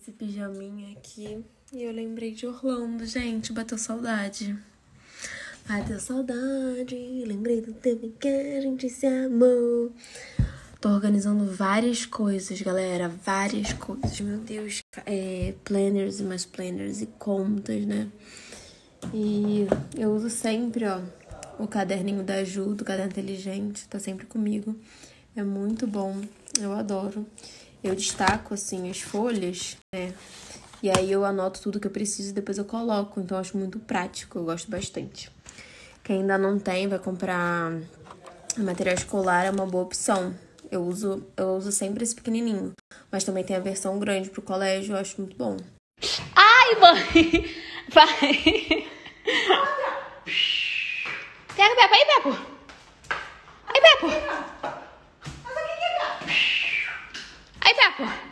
esse pijaminha aqui e eu lembrei de Orlando, gente, bateu saudade. Bateu saudade, lembrei do tempo em que a gente se amou. Tô organizando várias coisas, galera, várias coisas, meu Deus. Planners e mais planners e contas, né? E eu uso sempre, ó, o caderninho da Ju, do Caderno Inteligente, tá sempre comigo. É muito bom, eu adoro. Eu destaco, assim, as folhas, né? E aí eu anoto tudo que eu preciso e depois eu coloco. Então eu acho muito prático, eu gosto bastante. Quem ainda não tem, vai comprar material escolar, é uma boa opção. Eu uso sempre esse pequenininho. Mas também tem a versão grande pro colégio, eu acho muito bom. Ai, mãe! Vai! Pega, Beppo. Aí, Beppo! Aí, Beppo! Aí, Beppo!